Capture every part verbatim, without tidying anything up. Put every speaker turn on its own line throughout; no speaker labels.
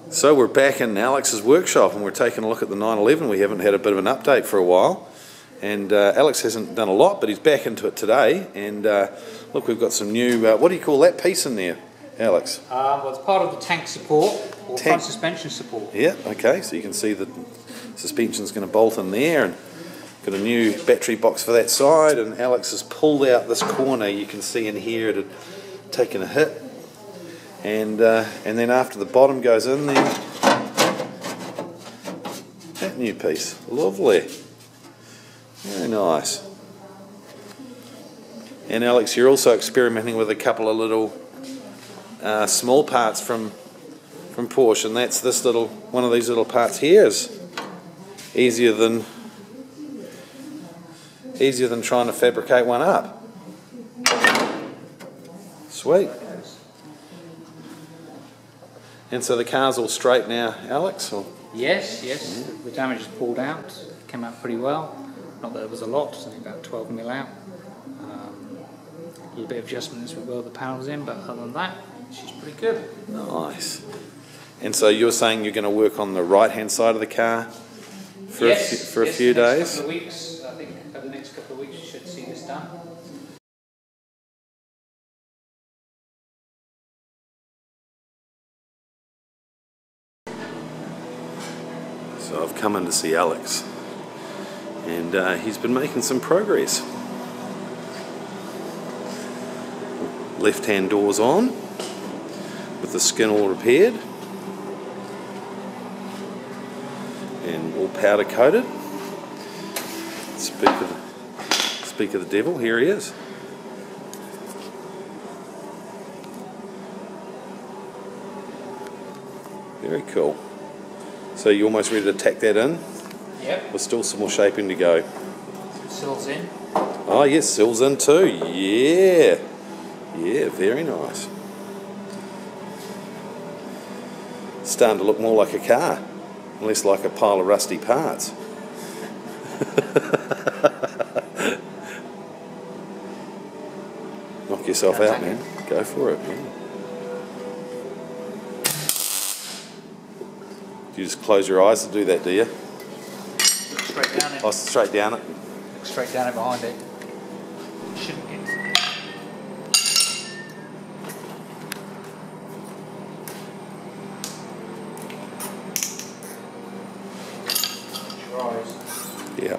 So we're back in Alex's workshop and we're taking a look at the nine eleven. We haven't had a bit of an update for a while, and uh, Alex hasn't done a lot, but he's back into it today. And uh, look, we've got some new, uh, what do you call that piece in there, Alex?
Uh, well, it's part of the tank support, or
Tank.
front suspension support.
Yeah, okay, so you can see the suspension's going to bolt in there, and got a new battery box for that side, and Alex has pulled out this corner. You can see in here it had taken a hit. And uh, and then after the bottom goes in there, that new piece, lovely, very nice. And Alex, you're also experimenting with a couple of little uh, small parts from from Porsche, and that's this little one of these little parts here is easier than easier than trying to fabricate one up. Sweet. And so the car's all straight now, Alex? Or?
Yes, yes. Yeah. The damage is pulled out. It came out pretty well. Not that it was a lot, it's only about twelve mil out. Um, a little bit of adjustment as we weld the panels in, but other than that, she's pretty good.
Nice. And so you're saying you're going to work on the right-hand side of the car for
yes,
a few, for
yes,
a few
next
days?
Couple of weeks, I think over the next couple of weeks you should see this done.
So I've come in to see Alex, and uh, he's been making some progress. Left-hand doors on, with the skin all repaired, and all powder coated. Speak of the, speak of the devil, here he is. Very cool. So you're almost ready to tack that in?
Yep.
There's still some more shaping to go.
Sills in.
Oh yes, sills in too. Yeah. Yeah, very nice. It's starting to look more like a car, less like a pile of rusty parts. Knock yourself out, man. Go for it, man. You just close your eyes to do that, do you?
Look straight down it.
Oh, straight down it.
Look straight down it behind it. Shouldn't get. Your eyes.
Yeah.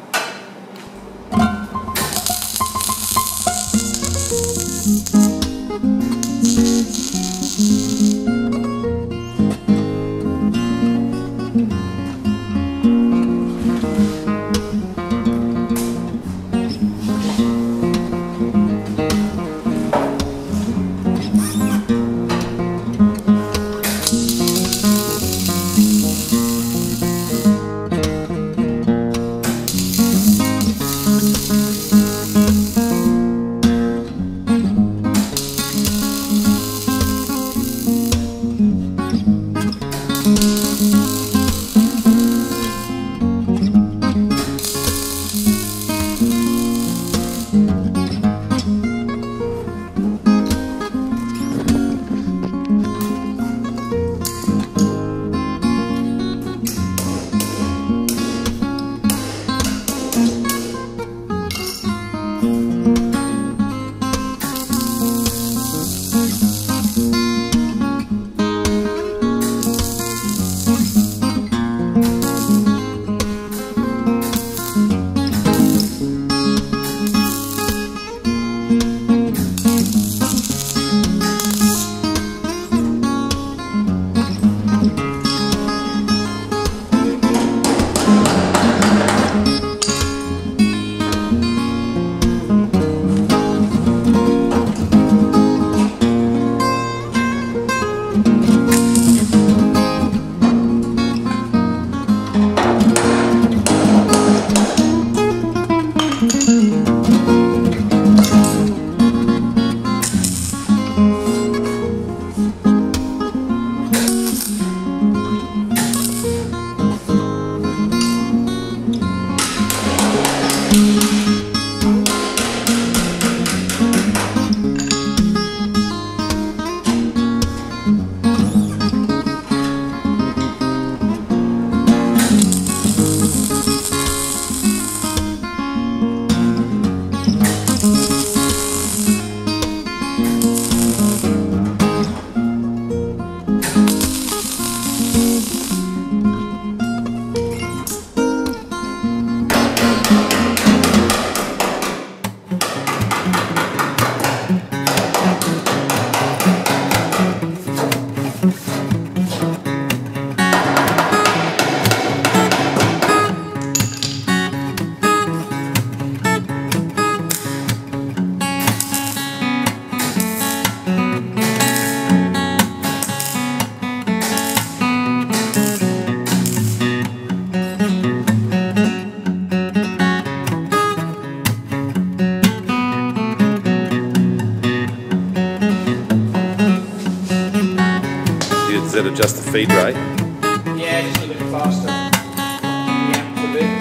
feed rate.
Yeah, just a bit faster. Yeah, a bit.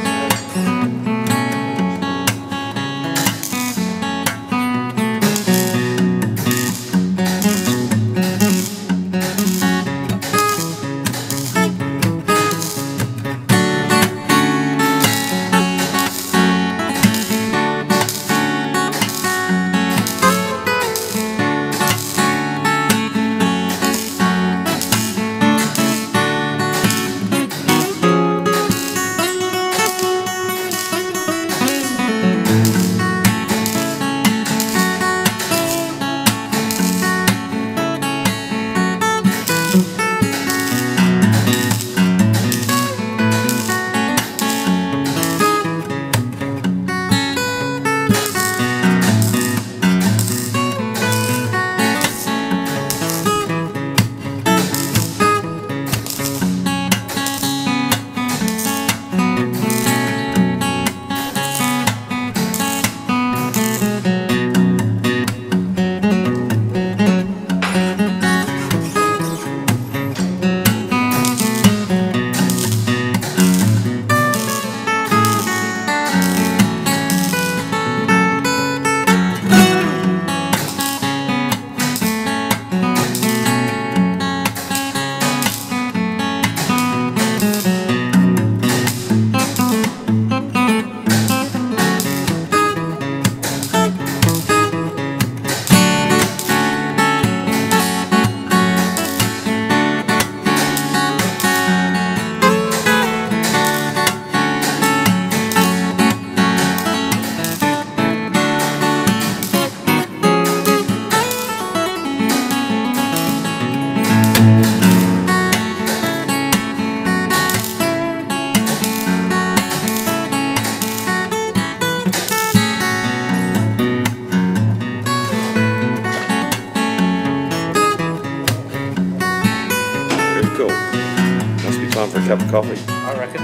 Time for a cup of coffee.
I reckon.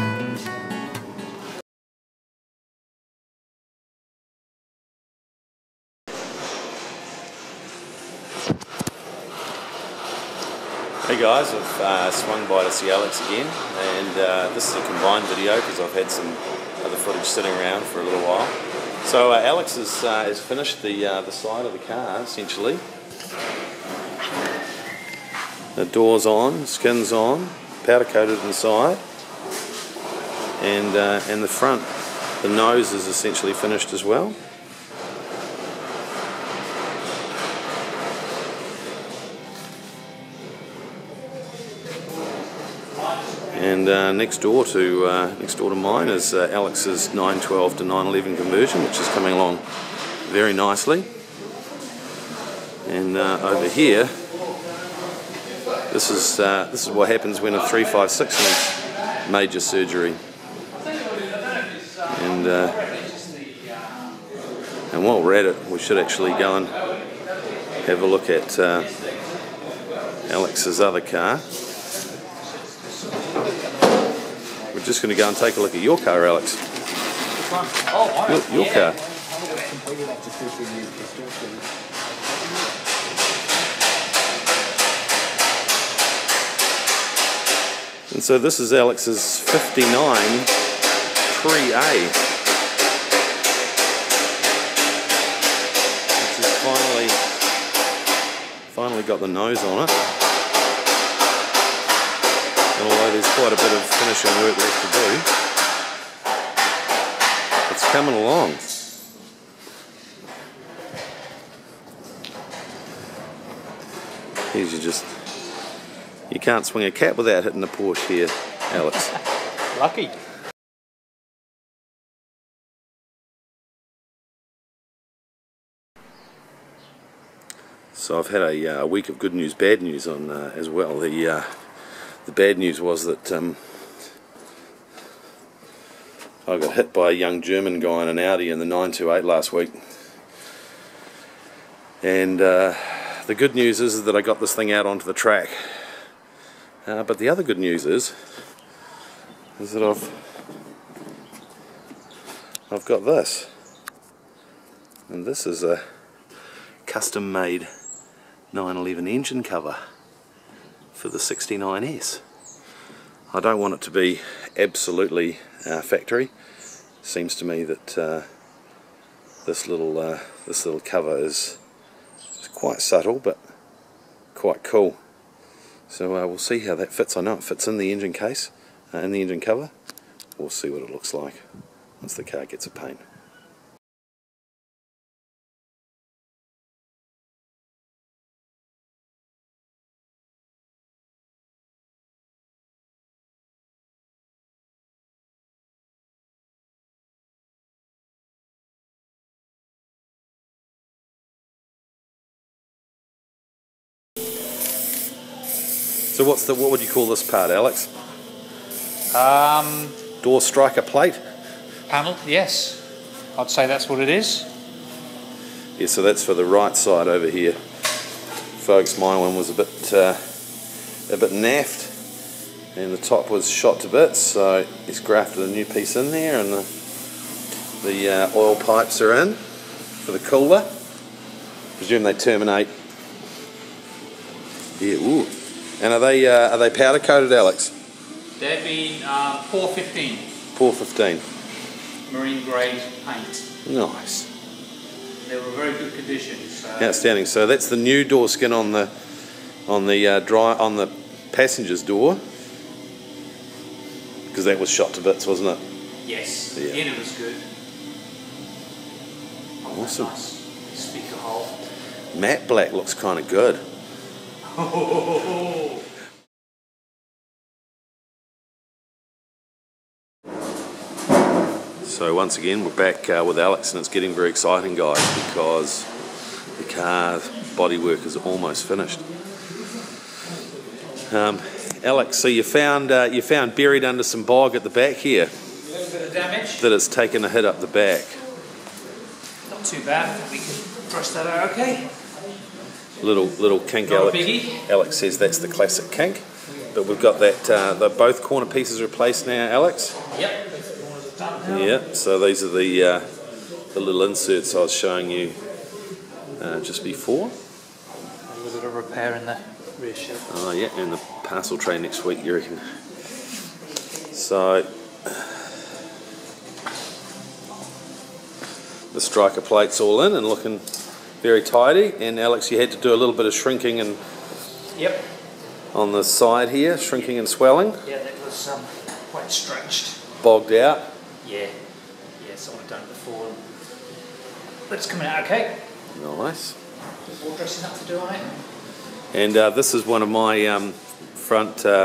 Hey guys, I've uh, swung by to see Alex again, and uh, this is a combined video because I've had some other footage sitting around for a little while. So uh, Alex has, uh, has finished the, uh, the side of the car essentially. The door's on, skin's on, powder coated inside. And, uh, and the front, the nose is essentially finished as well. And uh, next door to uh, next door to mine is uh, Alex's nine twelve to nine eleven conversion, which is coming along very nicely. And uh, over here, this is uh, this is what happens when a three five six needs major surgery. And, uh, and while we're at it, we should actually go and have a look at uh, Alex's other car. We're just going to go and take a look at your car, Alex. Your, your car. And so this is Alex's fifty-nine three A, which has finally, finally got the nose on it. And although there's quite a bit of finishing work left to do, it's coming along. Here's you just, you can't swing a cat without hitting the Porsche here, Alex.
Lucky.
So I've had a, uh, a week of good news, bad news on uh, as well. The uh, the bad news was that um, I got hit by a young German guy in an Audi in the nine two eight last week. And uh, the good news is that I got this thing out onto the track. Uh, but the other good news is, is that I've I've got this, and this is a custom-made nine eleven engine cover for the sixty-nine S. I don't want it to be absolutely uh, factory. Seems to me that uh, this little uh, this little cover is, is quite subtle but quite cool. So uh, we'll see how that fits. I know it fits in the engine case, uh, in the engine cover. We'll see what it looks like once the car gets a paint. So what's the what would you call this part, Alex?
Um,
Door striker plate?
panel, yes. I'd say that's what it is.
Yeah, so that's for the right side over here. Folks, my one was a bit uh, a bit naffed, and the top was shot to bits, so he's grafted a new piece in there, and the, the uh, oil pipes are in for the cooler. Presume they terminate. Yeah, ooh. And are they uh, are they powder coated, Alex?
They've been uh, four fifteen.
four fifteen.
Marine grade paint.
Nice.
They were very good condition. So.
Outstanding. So that's the new door skin on the on the uh, dry on the passenger's door, because that was shot to bits, wasn't it?
Yes.
Yeah.
The inner was good.
Awesome.
Nice speaker hole.
Matte black looks kind of good. So once again we're back uh, with Alex, and it's getting very exciting, guys, because the car's bodywork is almost finished. Um, Alex, so you found uh, you found buried under some bog at the back here.
A little bit of damage.
That it's taken a hit up the back.
Not too bad. I think we can brush that out okay.
Little little kink.
Not a
Alex,
biggie.
Alex says that's the classic kink, but we've got that. Uh, the both corner pieces replaced now, Alex.
Yep.
Yeah. So these are the uh, the little inserts I was showing you uh, just before.
A little bit of repair in the rear shed.
Oh yeah, and the parcel tray next week, you reckon? So the striker plate's all in and looking very tidy. And Alex, you had to do a little bit of shrinking and
Yep.
on the side here, shrinking and swelling,
Yeah, that was um, quite stretched.
bogged out.
Yeah. Yeah, someone had done it before. But it's coming out okay.
Nice.
There's more dressing up to do on it.
And uh, this is one of my um, front uh,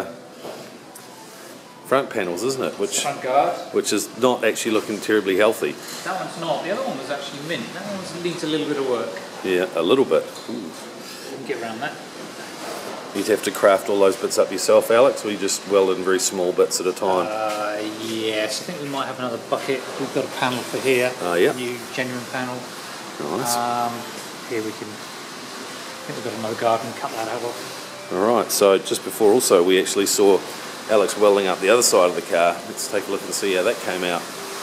front panels, isn't it? Which
Front guard.
which is not actually looking terribly healthy.
That one's not. The other one was actually mint. That one needs a little bit of work.
Yeah, a little bit. Ooh.
We can get around that.
You'd have to craft all those bits up yourself, Alex, or you just weld in very small bits at a time?
Uh, yes, I think we might have another bucket. We've got a panel for here.
Oh, yeah.
New genuine panel.
Nice.
Um, here we can. I think we've got another guard and cut that out of.
Alright, so just before also we actually saw Alex welding up the other side of the car. Let's take a look and see how that came out.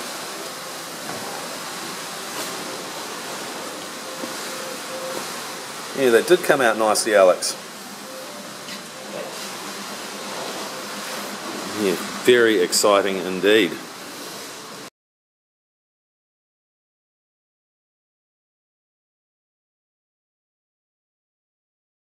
Yeah, that did come out nicely, Alex. Yeah, very exciting indeed.